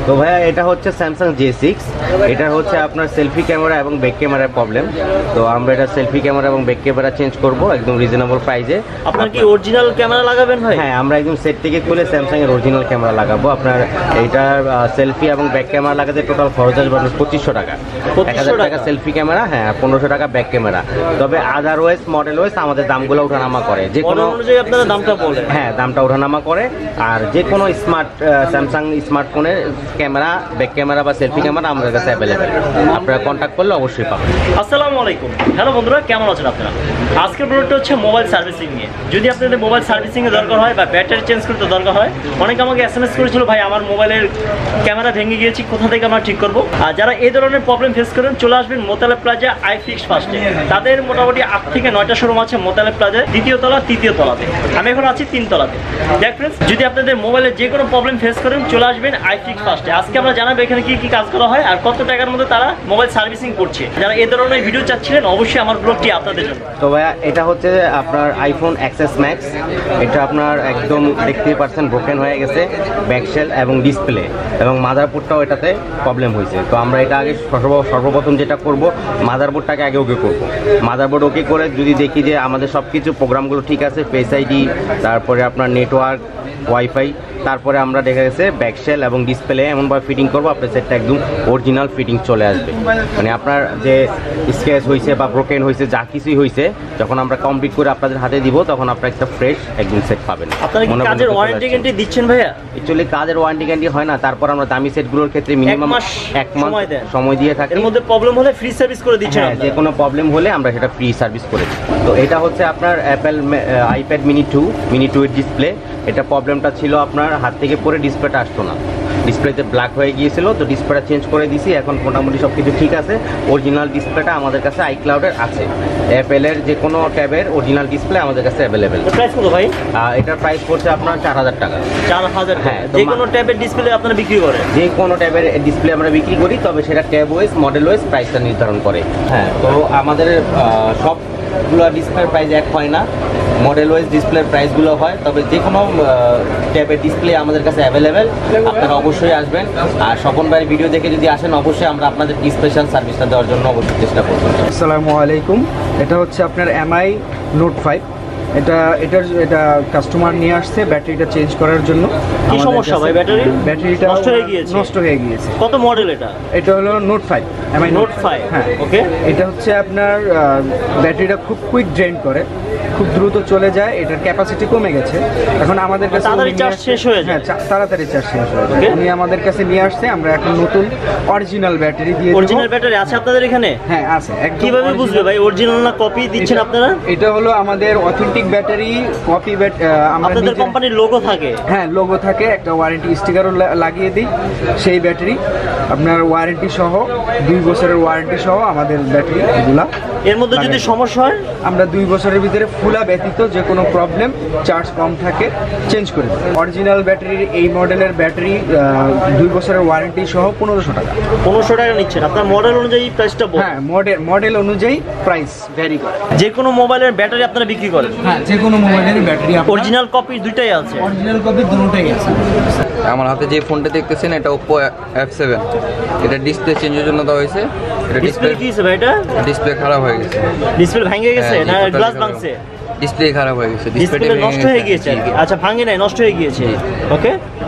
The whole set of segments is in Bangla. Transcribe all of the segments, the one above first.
তো ভাইয়া এটা হচ্ছে স্যামসাং J6, এটা হচ্ছে আপনার সেলফি ক্যামেরা এবং ব্যাক ক্যামেরার প্রবলেম। তো আমরা এটা সেলফি ক্যামেরা এবং ব্যাক ক্যামেরা চেঞ্জ করব একদম রিজনেবল প্রাইসে। আপনার কি অরিজিনাল ক্যামেরা লাগাবেন ভাই? হ্যাঁ, আমরা একদম সেট থেকে খুলে স্যামসাং এর অরিজিনাল ক্যামেরা লাগাবো। আপনার এইটার সেলফি এবং ব্যাক ক্যামেরা লাগাতে টোটাল খরচ আসবে 2500 টাকা। 1000 টাকা সেলফি ক্যামেরা, হ্যাঁ 1500 টাকা ব্যাক ক্যামেরা। তবে আদারওয়াইজ মডেল ওয়াইজ আমাদের দামগুলো ওঠানামা করে, যে কোনো অনুযায়ী আপনারা দামটা বলেন। হ্যাঁ, দামটা ওঠানামা করে। আর যে কোনো স্যামসাং স্মার্টফোনের ক্যামেরা, ব্যাক ক্যামেরা বা সেলফি ক্যামেরা আমাদের কাছে অ্যাভেলেবেল, আপনারা কন্ট্যাক্ট করলে অবশ্যই পাবেন। আসসালামু আলাইকুম, হ্যালো বন্ধুরা, কেমন আছেন আপনারা? আজকের প্রোডাক্টটা হচ্ছে মোবাইল সার্ভিসিং নিয়ে। যদি আপনাদের মোবাইল সার্ভিসিং এর দরকার হয় বা ব্যাটারি চেঞ্জ করতে দরকার হয়, অনেকে আমাকে SMS করেছিল, ভাই আমার মোবাইলের ক্যামেরা ভেঙে গিয়েছি, কোথা থেকে আমরা ঠিক করব। আর যারা এই ধরনের প্রবলেম ফেস করেন, চলে আসবেন মোতালেব প্লাজা iFixed ফার্স্টে। তাদের মোটামুটি 8 থেকে 9টা শোরুম আছে মোতালেব প্লাজায়, দ্বিতীয় তলা, তৃতীয় তলাতে। আমি এখন আছি 3 তলাতে। দেখ ফ্রেন্ডস, যদি আপনাদের মোবাইলের যে কোনো প্রবলেম ফেস করেন, চলে আসবেন iFixed ফার্স্টে। আজকে আমরা জানাবো এখানে কি কি কাজ করা হয় আর কত টাকার মধ্যে তারা মোবাইল সার্ভিসিং করছে। যারা এই ধরনের ভিডিও চাচ্ছিলেন, অবশ্যই আমার ব্লগটি আপনাদের জন্য। তো ভাইয়া এটা হচ্ছে আপনার আইফোন XS Max, এটা আপনার একদম 60% ব্রোকেন হয়ে গেছে, ব্যাকশেল এবং ডিসপ্লে এবং মাদারবোর্ডটাও এটাতে প্রবলেম হয়েছে। তো আমরা এটা আগে সর্বপ্রথম যেটা করব, মাদারবোর্ডটাকে আগে ওকে করব। মাদারবোর্ড ওকে করে যদি দেখি যে আমাদের সব কিছু প্রোগ্রামগুলো ঠিক আছে, ফেস আইডি, তারপরে আপনার নেটওয়ার্ক, ওয়াইফাই, তারপরে আমরা দেখা গেছে ব্যাকশেল এবং ডিসপ্লে এমনভাবে ফিটিং করবো আপনার সেটটা একদম অরিজিনাল ফিটিং চলে আসবে। মানে আপনার যে স্ক্র্যাচ হয়েছে বা ব্রোকেন হয়েছে, যা কিছুই হয়েছে, যখন আমরা কমপ্লিট করে আপনাদের হাতে দিব, তখন আপনারা একটা ফ্রেশ একদম সেট পাবেন। আপনারা কি কাজের ওয়ারেন্টি গ্যারান্টি দিচ্ছেন ভাইয়া? অ্যাকচুয়ালি কাজের ওয়ারেন্টি গ্যারান্টি হয় না, তারপর আমরা দামি সেটগুলোর ক্ষেত্রে মিনিমাম 1 মাস সময় দিয়ে থাকি। এর মধ্যে প্রবলেম হলে ফ্রি সার্ভিস করে দিচ্ছেন? হ্যাঁ, যে কোনো প্রবলেম হলে আমরা সেটা ফ্রি সার্ভিস করে দিই। তো এটা হচ্ছে আপনার অ্যাপেল আইপ্যাড মিনি 2 এর ডিসপ্লে। এটা প্রবলেমটা ছিল আপনার হাত থেকে পরে ডিসপ্লেটা আসতো না, ডিসপ্লেতে ব্ল্যাক হয়ে গিয়েছিল। তো ডিসপ্লেটা চেঞ্জ করে দিয়েছি, এখন মোটামুটি সব কিছু ঠিক আছে। অরিজিনাল ডিসপ্লেটা আমাদের কাছে আইক্লাউডের আছে। অ্যাপেলের যে কোনো ট্যাবের অরিজিনাল ডিসপ্লে আমাদের কাছে অ্যাভেলেবেল। প্রাইস কত ভাই? এটার প্রাইস পড়ছে আপনার 4000 টাকা। 4000? হ্যাঁ। যে কোনো ট্যাবের ডিসপ্লে আপনারা বিক্রি করেন? যে কোনো ট্যাবের ডিসপ্লে আমরা বিক্রি করি, তবে সেটা ট্যাব ওয়াইজ, মডেল ওয়াইজ প্রাইসটা নির্ধারণ করে। হ্যাঁ, তো আমাদের সবগুলো ডিসপ্লের প্রাইস এক হয় না, মডেল ওয়াইজ ডিসপ্লের প্রাইসগুলো হয়। তবে যে কোনো ট্যাবের ডিসপ্লে আমাদের কাছে অ্যাভেলেবেল, আপনারা অবশ্যই আসবেন। আর স্বপন ভাইয়ের ভিডিও দেখে যদি আসেন, অবশ্যই আমরা আপনাদের স্পেশাল সার্ভিসটা দেওয়ার জন্য অবশ্যই চেষ্টা করব। আসসালামু আলাইকুম, এটা হচ্ছে আপনার MI Note 5। এটা কাস্টমার নিয়ে আসছে ব্যাটারিটা চেঞ্জ করার জন্য। কি সমস্যা ভাই? ব্যাটারিটা নষ্ট হয়ে গিয়েছে। কত মডেল এটা? এটা হলো Note 5, MI Note 5। হ্যাঁ, ওকে। এটা হচ্ছে আপনার ব্যাটারিটা খুব কুইক ড্রেন করে, খুব দ্রুত চলে যায়, এটার ক্যাপাসিটি কমে গেছে। এখন আমাদের কাছে তাড়াতাড়ি চার্জ শেষ হয়ে যায়। হ্যাঁ, তাড়াতাড়ি চার্জ শেষ হয়ে যায়। উনি আমাদের কাছে নিয়ে আসছে, আমরা এখন নতুন অরিজিনাল ব্যাটারি দিয়ে দেব। অরিজিনাল ব্যাটারি আছে আপনাদের এখানে? হ্যাঁ, আছে। কিভাবে বুঝবে ভাই অরিজিনাল না কপি দিচ্ছেন আপনারা? এটা হলো আমাদের অথেন্টিক ব্যাটারি, কপি আপনাদের কোম্পানির লোগো থাকে? হ্যাঁ, লোগো থাকে, একটা ওয়ারেন্টি স্টিকারও লাগিয়ে দিই। সেই ব্যাটারি আপনার ওয়ারেন্টি সহ, 2 বছরের ওয়ারেন্টি সহ আমাদের ব্যাটারি এগুলা। এর মধ্যে যদি সমস্যা হয়, আমরা 2 বছরের ভিতরে ফুলা ব্যতীত যে কোনো প্রবলেম, চার্জ কম থাকে, চেঞ্জ করে দিই। অরিজিনাল ব্যাটারির এই মডেলের ব্যাটারি 2 বছরের ওয়ারেন্টি সহ 1500 টাকা। 1500 টাকা নিচ্ছেন? আপনার মডেল অনুযায়ী প্রাইসটা বলুন। হ্যাঁ, মডেল অনুযায়ী প্রাইস ভ্যারি করে। যে কোনো মোবাইলের ব্যাটারি আপনারা বিক্রি করেন? হ্যাঁ, যে কোনো মোবাইলের ব্যাটারি অরিজিনাল কপি দুইটাই আছে? অরিজিনাল কপি দুটোই আছে। আমার হাতে যে ফোনটা দেখতেছেন, এটা Oppo F7। এটা ডিসপ্লে চেঞ্জের জন্য দেওয়া হয়েছে। এটা ডিসপ্লে কি হয়েছে ভাই? এটা ডিসপ্লে খারাপ হয়ে গেছে। ডিসপ্লে ভেঙে গেছে না গ্লাস ভাঙছে? ডিসপ্লে খারাপ হয়ে গেছে, ডিসপ্লে নষ্ট হয়ে গিয়েছে আর কি। আচ্ছা, ভাঙে নাই, নষ্ট হয়ে গিয়েছে। ওকে।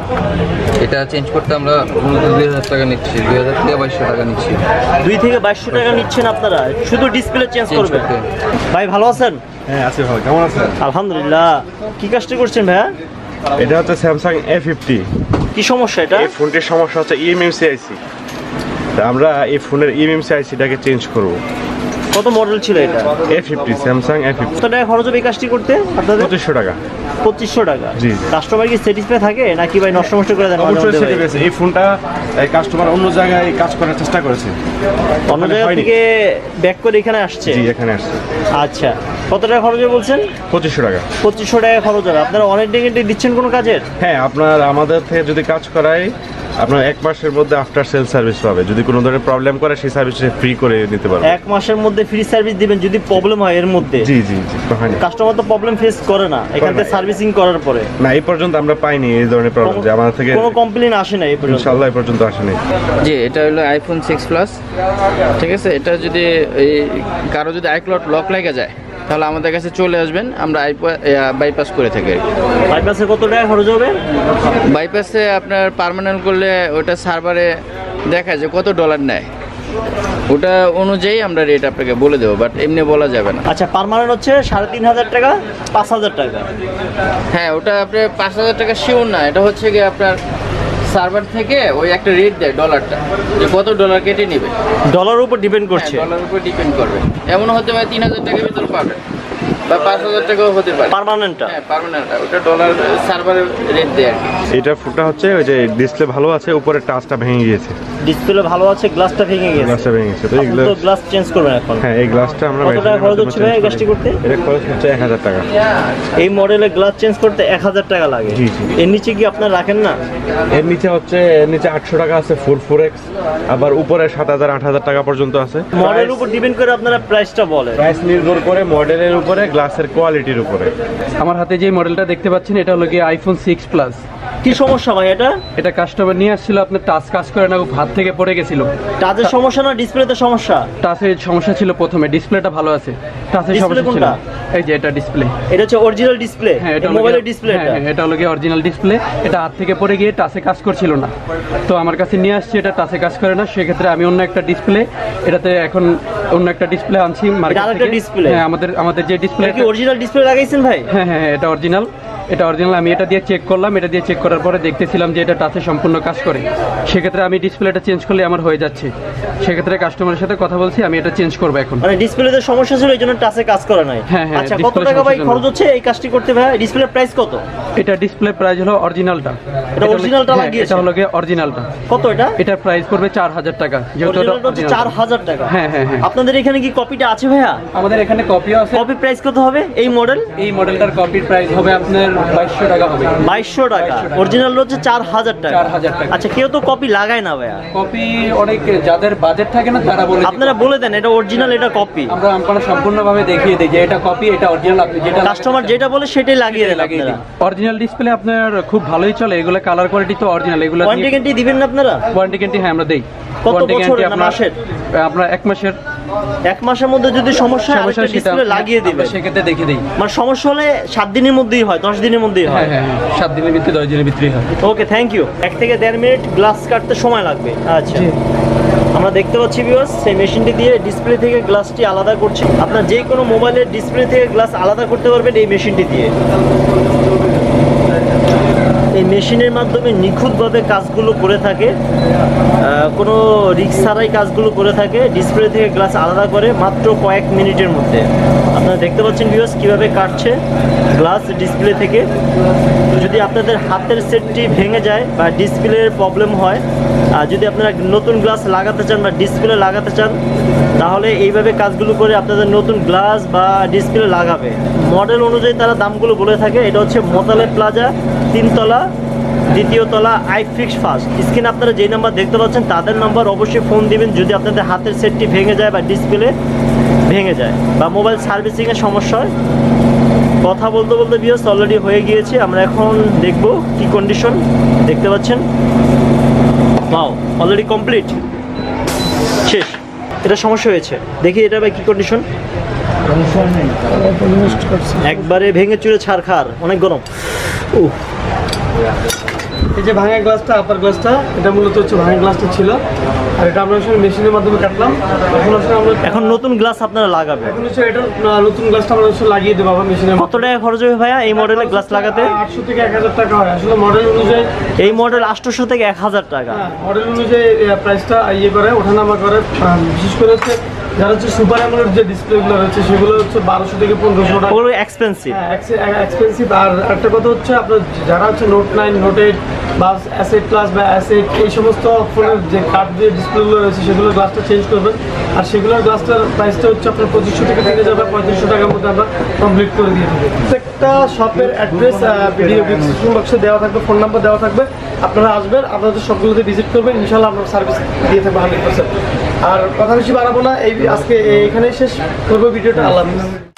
এটা চেঞ্জ করতে আমরা 2000 টাকা নিচ্ছি, 2000 থেকে 2200 টাকা নিচ্ছি। 2 থেকে 2200 টাকা নিচ্ছেন আপনারা শুধু ডিসপ্লে চেঞ্জ করবেন? ভাই ভালো আছেন? হ্যাঁ, আছি ভাই। কেমন আছেন? আলহামদুলিল্লাহ। কি কাজটা করছেন ভাইয়া? এটা হচ্ছে স্যামসাং A50। কি সমস্যা এটা? এই ফোনটির সমস্যা হচ্ছে eMMC IC। আমরা এই ফোনের eMMC ICটাকে চেঞ্জ করব। কত মডেল ছিল এটা? A50, Samsung A50। কত টাকা খরচ হবে এই কাজটি করতে আপনাদের? 2500 টাকা। 2500 টাকা? জি। কাস্টমার কি স্যাটিসফাই থাকে নাকি ভাই নষ্ট করে দেন? অবশ্যই স্যাটিসফাই। এই ফোনটা কাস্টমার অন্য জায়গায় কাজ করার চেষ্টা করেছে, অন্য জায়গা থেকে ব্যাক করে এখানে আসছে? জি, এখানে আসছে। আচ্ছা, কত টাকা খরচ হবে বলছেন? 2500 টাকা। 2500 টাকা খরচ হবে। আপনারা অনেক গ্যারান্টি দিচ্ছেন কোনো কাজের? হ্যাঁ, আপনার আমাদের থেকে যদি কাজ করায় আপনার 1 মাসের মধ্যে আফটার সেল সার্ভিস পাবে, যদি কোনো ধরনের প্রবলেম করে সেই সার্ভিস ফ্রি করে দিতে পারবে। 1 মাসের মধ্যে ফ্রি সার্ভিস দিবেন যদি প্রবলেম হয় এর মধ্যে? জি জি জি, হয় না। কাস্টমার তো প্রবলেম ফেস করে না এখান থেকে সার্ভিসিং করার পরে? না, এই পর্যন্ত আমরা পাইনি এই ধরনের প্রবলেম, যে আমাদের থেকে কোনো কমপ্লেইন আসে না এই পর্যন্ত? ইনশাআল্লাহ এই পর্যন্ত আসেনি। জি, এটা হলো আইফোন 6 প্লাস, ঠিক আছে। এটা যদি এই কারো যদি আইক্লাউড লক লেগে যায় তাহলে আমাদের কাছে চলে আসবেন, আমরা বাইপাস করে থাকি। বাইপাসে কত টাকা খরচ হবে? বাইপাসে আপনার পার্মানেন্ট করলে ওটা সার্ভারে দেখায় যে কত ডলার নেয়, ওটা অনুযায়ী আমরা রেট আপনাকে বলে দেবো, বাট এমনি বলা যাবে না। আচ্ছা, পার্মানেন্ট হচ্ছে 3,500 টাকা, 5,000 টাকা? হ্যাঁ, ওটা আপনার 5,000 টাকা শিওর না, এটা হচ্ছে কি আপনার সার্ভার থেকে ওই একটা রেট দেয় ডলারটা, যে কত ডলার কেটে নেবে। ডলারের উপর ডিপেন্ড করছে? ডলারের উপর ডিপেন্ড করবে, এমন হতে পারে 3,000 টাকার ভিতরে পাবেন বা 5,000 টাকাও হতে পারে পার্মানেন্টটা। হ্যাঁ, পার্মানেন্ট, ওটা ডলার সার্ভারের রেট দেয় আর কি। এটা ফুটটা হচ্ছে ওই যে ডিসপ্লে ভালো আছে, উপরে টাচটা ভেঙে গিয়েছে। ডিসপ্লে ভালো আছে, গ্লাসটা ভেঙে গেছে। গ্লাসটা ভেঙে গেছে, তো আপনি এগুলো তো গ্লাস চেঞ্জ করবেন এখন? হ্যাঁ, এই গ্লাসটা আমরা কত টাকা খরচ হচ্ছে ভাই এই গ্লাসটি করতে? এটা খরচ হচ্ছে 1000 টাকা। এই মডেলের গ্লাস চেঞ্জ করতে 1000 টাকা লাগে? জি, জি। এর নিচে কি আপনারা রাখেন না? এর নিচে 800 টাকা আছে 44x, আবার উপরে 7,000 8,000 টাকা পর্যন্ত আছে। মডেলের উপর ডিপেন্ড করে আপনারা প্রাইসটা বলেন? প্রাইস নির্ভর করে মডেলের উপরে, গ্লাসের কোয়ালিটির উপরে। আমার হাতে যে মডেলটা দেখতে পাচ্ছেন এটা হলো গিয়ে আইফোন 6 প্লাস। কি সমস্যা ভাই এটা? এটা কাস্টমার নিয়ে আসছিল, আপনার টাচ কাজ করে না, হাত থেকে পড়ে গেছিল। টাচের সমস্যা না ডিসপ্লেতে সমস্যা? টাচের সমস্যা ছিল প্রথমে, ডিসপ্লেটা ভালো আছে, টাচের Display সমস্যা ছিল। কোনটা? এই যে এটা ডিসপ্লে। এটা হচ্ছে অরিজিনাল ডিসপ্লে? হ্যাঁ, এটা মোবাইলের ডিসপ্লে? এটা হলো গিয়ে অরিজিনাল ডিসপ্লে। এটা হাত থেকে পড়ে গিয়ে টাচে কাজ করছিল না, তো আমার কাছে নিয়ে আসছি, এটা টাচে কাজ করে না, সেক্ষেত্রে আমি অন্য একটা ডিসপ্লে, এটাতে এখন অন্য একটা ডিসপ্লে আনছি মার্কেট আরেকটা থেকে। display? হ্যাঁ, আমাদের যে ডিসপ্লে। কি অরিজিনাল ডিসপ্লে লাগাইছেন ভাই? হ্যাঁ হ্যাঁ, এটা অরিজিনাল। আমি এটা দিয়ে চেক করলাম, এটা দিয়ে চেক করার পরে দেখতেছিলাম যে এটা টাচে সম্পূর্ণ কাজ করে, সেক্ষেত্রে আমি ডিসপ্লেটা চেঞ্জ করলে আমার হয়ে যাচ্ছে, সেক্ষেত্রে কাস্টমারের সাথে কথা বলছি, আমি এটা চেঞ্জ করবো এখন। মানে ডিসপ্লেতে সমস্যা ছিল এই জন্য টাচে কাজ করে নাই? হ্যাঁ, হ্যাঁ, আচ্ছা, কত display টাকা ভাই সমস্যার খরচ হচ্ছে এই কাজটি করতে ভাই? ডিসপ্লের প্রাইস কত? এটা ডিসপ্লে প্রাইস হলো অরিজিনালটা। এটা অরিজিনালটা হ্যাঁ, লাগিয়েছে? এটা হলো গিয়ে অরিজিনালটা। কত এটা? এটার প্রাইস পড়বে 4,000 টাকা, যেহেতু এটা অরিজিনালটা হচ্ছে original। 4,000 টাকা? হ্যাঁ হ্যাঁ হ্যাঁ। আপনাদের এখানে কি কপিটা আছে ভাইয়া? আমাদের এখানে কপিও আছে। কপি প্রাইস কত হবে এই মডেল? এই মডেলটার কপির প্রাইস হবে আপনার 2200 টাকা হবে। 2200 টাকা। অরিজিনাল হচ্ছে 4,000 টাকা। 4,000 টাকা। আচ্ছা, কেউ তো কপি লাগায় না ভাইয়া? কপি অনেক যাদের বাজেট থাকে না তারা বলে, আপনারা বলে দেন এটা অরিজিনাল, এটা কপি। আমরা সম্পূর্ণভাবে দেখিয়ে দিই যে এটা কপি, এটা অরিজিনাল। আপনি যেটা কাস্টমার যেটা বলে সেটাই লাগিয়ে দেন আপনারা? অরিজিনাল ডিসপ্লে আপনার খুব ভালোই চলে, এগুলো কালার কোয়ালিটি তো অরিজিনাল। এগুলো ওয়ারেন্টি গ্যারান্টি দিবেন না আপনারা? ওয়ারেন্টি গ্যারান্টি হ্যাঁ আমরা দেই। কত Warranty বছরের guarantee না মাসের? আপনার 1 মাসের। 1 মাসের মধ্যে যদি সমস্যা হয় সমস্যা একটা ডিসপ্লে লাগিয়ে দিবেন, সেক্ষেত্রে দেখে দিই। মানে সমস্যা হলে 7 দিনের মধ্যেই হয়, 10 দিনের মধ্যেই হয়? হ্যাঁ হ্যাঁ, 7 দিনের ভিতরে 10 দিনের ভিতরেই হয়। ওকে, থ্যাংক ইউ। 1 থেকে 1.5 মিনিট গ্লাস কাটতে সময় লাগবে। আচ্ছা, আমরা দেখতে পাচ্ছি ভিউয়ার্স, সেই মেশিনটি দিয়ে ডিসপ্লে থেকে গ্লাসটি আলাদা করছি। আপনার যে কোনো মোবাইলের ডিসপ্লে থেকে গ্লাস আলাদা করতে পারবেন এই মেশিনটি দিয়ে। এই মেশিনের মাধ্যমে নিখুঁতভাবে কাজগুলো করে থাকে, কোনো রিস্ক ছাড়াই কাজগুলো করে থাকে। ডিসপ্লে থেকে গ্লাস আলাদা করে মাত্র কয়েক মিনিটের মধ্যে। আপনারা দেখতে পাচ্ছেন ভিউয়ার্স কীভাবে কাটছে গ্লাস ডিসপ্লে থেকে। যদি আপনাদের হাতের সেটটি ভেঙে যায় বা ডিসপ্লের প্রবলেম হয়, আর যদি আপনারা নতুন গ্লাস লাগাতে চান বা ডিসপ্লে লাগাতে চান, তাহলে এইভাবে কাজগুলো করে আপনাদের নতুন গ্লাস বা ডিসপ্লে লাগাবে। মডেল অনুযায়ী তারা দামগুলো বলে থাকে। এটা হচ্ছে মোতালেব প্লাজা, 3 তলা, 2য় তলা, আইফিক্স ফার্স্ট। স্ক্রিনে আপনারা যেই নাম্বার দেখতে পাচ্ছেন তাদের নাম্বার অবশ্যই ফোন দিবেন যদি আপনাদের হাতের সেটটি ভেঙে যায় বা ডিসপ্লে ভেঙে যায় বা মোবাইল সার্ভিসিংয়ের সমস্যা হয়। কথা বলতে বলতে ভিউয়ার্স অলরেডি হয়ে গিয়েছে, আমরা এখন দেখব কি কন্ডিশন। দেখতে পাচ্ছেন, ওয়াও, অলরেডি কমপ্লিট, শেষ। এটা সমস্যা হয়েছে, দেখি এটা ভাই কি কন্ডিশন। একবারে ভেঙে চুরে ছাড়খার, অনেক গরম। এই যে ভাঙা গ্লাসটা, আপার গ্লাসটা, এটা মূলত হচ্ছে ভাঙা গ্লাসটা ছিল, আর এটা আমরা আসলে মেশিনের মাধ্যমে কাটলাম। এখন আসলে আমরা এখন নতুন গ্লাস আপনারা লাগাবেন? এখন হচ্ছে এটা নতুন গ্লাসটা আমরা আসলে লাগিয়ে দেবো আবার মেশিনের। কত টাকা খরচ হবে ভাইয়া এই মডেলের গ্লাস লাগাতে? 800 থেকে 1000 টাকা হয় আসলে মডেল অনুযায়ী। এই মডেল 800 থেকে 1000 টাকা? মডেল অনুযায়ী প্রাইসটা ইয়ে করে, ওঠানামা করে। বিশেষ করে হচ্ছে যারা হচ্ছে সুপার অ্যামোলেড যে ডিসপ্লেগুলো রয়েছে সেগুলো হচ্ছে 1200 থেকে 1500 টাকা। ওগুলো এক্সপেন্সিভ। এক্সপেন্সিভ। আর একটা কথা হচ্ছে আপনার যারা হচ্ছে নোট 9, নোট 8 বা S8 প্লাস বা S8 এই সমস্ত ফোনের যে কার্ড দিয়ে ডিসপ্লেগুলো রয়েছে সেগুলোর গ্লাসটা চেঞ্জ করবেন। আর সেগুলোর গ্লাসটার প্রাইসটা হচ্ছে আপনার 2500 থেকে 3000 বা 3500 টাকার মধ্যে আমরা কমপ্লিট করে দিয়ে থাকি। প্রত্যেকটা শপের অ্যাড্রেস ভিডিও ডিসক্রিপশন বক্সে দেওয়া থাকবে, ফোন নাম্বার দেওয়া থাকবে। আপনারা আসবেন, আপনাদের সবগুলোতে ভিজিট করবেন, ইনশাআল্লাহ আপনার সার্ভিস দিয়ে থাকবো 100%। আর কথা বেশি বাড়াবো না, আজকে এখানেই শেষ করবো ভিডিওটা। আল্লাহ হাফেজ।